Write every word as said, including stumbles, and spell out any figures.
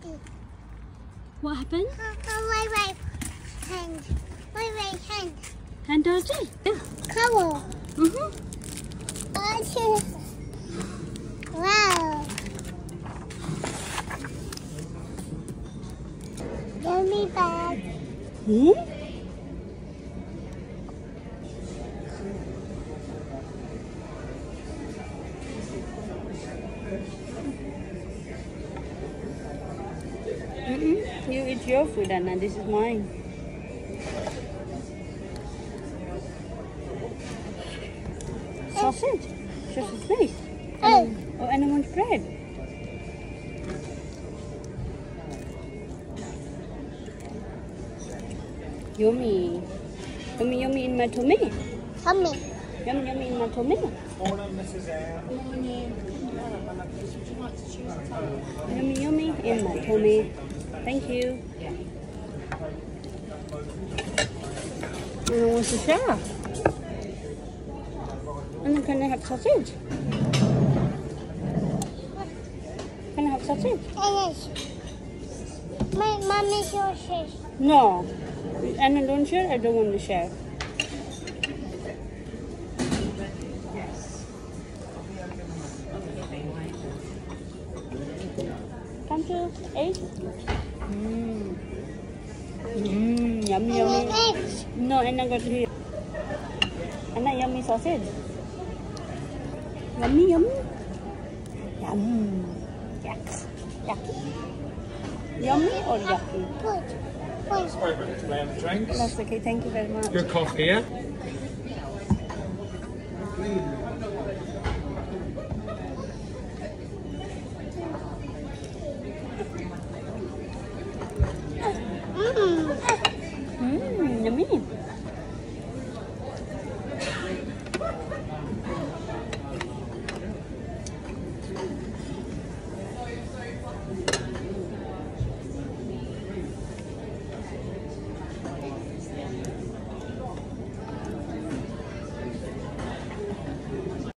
What happened? Uh, uh, my right hand. My right hand. Hand dirty? Yeah. Cover. Mm-hmm. Wow. Yummy bag. Hmm? Mm-mm. You eat your food, Anna. This is mine. Sausage. Sausage face. Hey. Oh, Anna wants bread. Yummy. Yummy, yummy in my tummy. Tummy. Yummy, yummy in my tummy. Morning, Missus Ann. Yummy, yummy in my tummy. Thank you. Anna wants to share. Anna, can I have sausage? Can I have sausage? Yes. My mommy sausage. No. Anna, don't share. I don't want to share. Come to eight. Mmm. Mmm. Yummy, yummy. Eggs. No, Anna got here. Anna, yummy sausage. Yummy, yummy. Yum. Yuck. Yucky. Yummy or yucky? Good. Good. Sorry about this, ma'am. Drinks. That's okay. Thank you very much. Your coffee, yeah? Mmm.